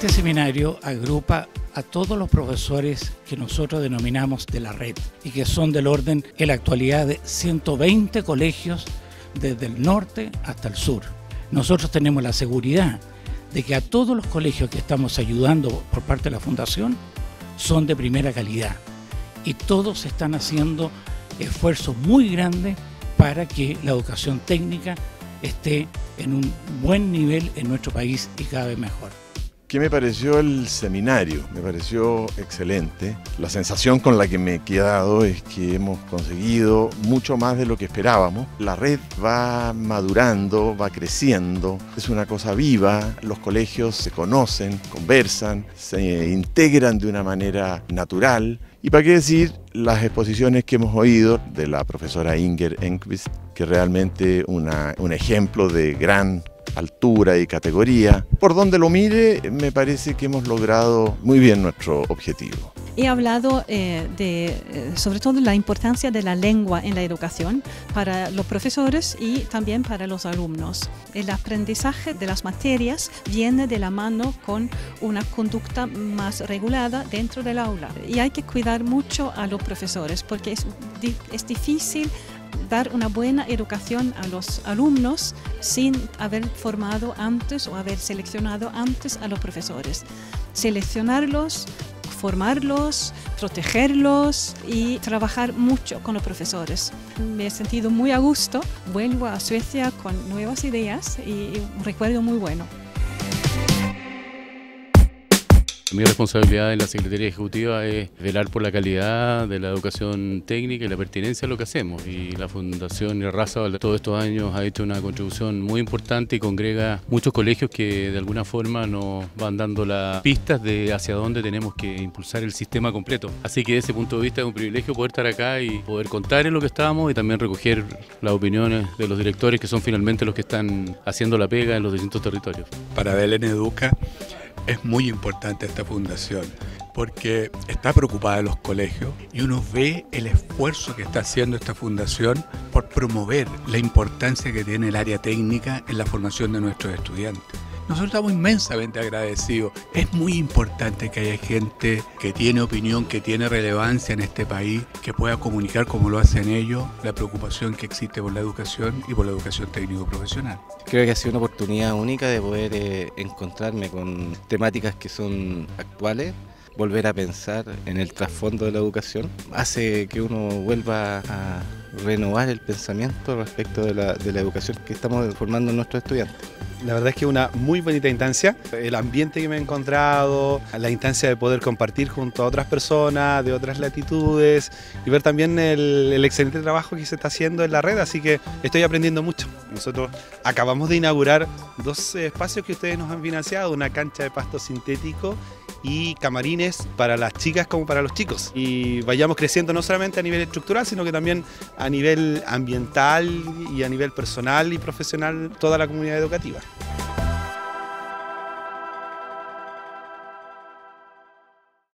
Este seminario agrupa a todos los profesores que nosotros denominamos de la red y que son del orden en la actualidad de 120 colegios desde el norte hasta el sur. Nosotros tenemos la seguridad de que a todos los colegios que estamos ayudando por parte de la Fundación son de primera calidad y todos están haciendo esfuerzos muy grandes para que la educación técnica esté en un buen nivel en nuestro país y cada vez mejor. ¿Qué me pareció el seminario? Me pareció excelente. La sensación con la que me he quedado es que hemos conseguido mucho más de lo que esperábamos. La red va madurando, va creciendo, es una cosa viva, los colegios se conocen, conversan, se integran de una manera natural. Y para qué decir las exposiciones que hemos oído de la profesora Inger Enquist, que realmente un ejemplo de gran altura y categoría. Por donde lo mire, me parece que hemos logrado muy bien nuestro objetivo. He hablado sobre todo la importancia de la lengua en la educación para los profesores y también para los alumnos. El aprendizaje de las materias viene de la mano con una conducta más regulada dentro del aula. Y hay que cuidar mucho a los profesores porque es difícil dar una buena educación a los alumnos sin haber formado antes o haber seleccionado antes a los profesores. Seleccionarlos, formarlos, protegerlos y trabajar mucho con los profesores. Me he sentido muy a gusto, vuelvo a Suecia con nuevas ideas y un recuerdo muy bueno. Mi responsabilidad en la Secretaría Ejecutiva es velar por la calidad de la educación técnica y la pertinencia de lo que hacemos. Y la Fundación Irarrázaval todos estos años ha hecho una contribución muy importante y congrega muchos colegios que de alguna forma nos van dando las pistas de hacia dónde tenemos que impulsar el sistema completo. Así que desde ese punto de vista es un privilegio poder estar acá y poder contar en lo que estamos y también recoger las opiniones de los directores que son finalmente los que están haciendo la pega en los distintos territorios. Para Belén Educa es muy importante esta fundación porque está preocupada de los colegios y uno ve el esfuerzo que está haciendo esta fundación por promover la importancia que tiene el área técnica en la formación de nuestros estudiantes. Nosotros estamos inmensamente agradecidos. Es muy importante que haya gente que tiene opinión, que tiene relevancia en este país, que pueda comunicar como lo hacen ellos, la preocupación que existe por la educación y por la educación técnico-profesional. Creo que ha sido una oportunidad única de poder encontrarme con temáticas que son actuales. Volver a pensar en el trasfondo de la educación hace que uno vuelva a renovar el pensamiento respecto de la educación que estamos formando en nuestros estudiantes. La verdad es que una muy bonita instancia, el ambiente que me he encontrado, la instancia de poder compartir junto a otras personas de otras latitudes y ver también el excelente trabajo que se está haciendo en la red, así que estoy aprendiendo mucho. Nosotros acabamos de inaugurar dos espacios que ustedes nos han financiado, una cancha de pasto sintético y camarines para las chicas como para los chicos. Y vayamos creciendo no solamente a nivel estructural, sino que también a nivel ambiental y a nivel personal y profesional toda la comunidad educativa.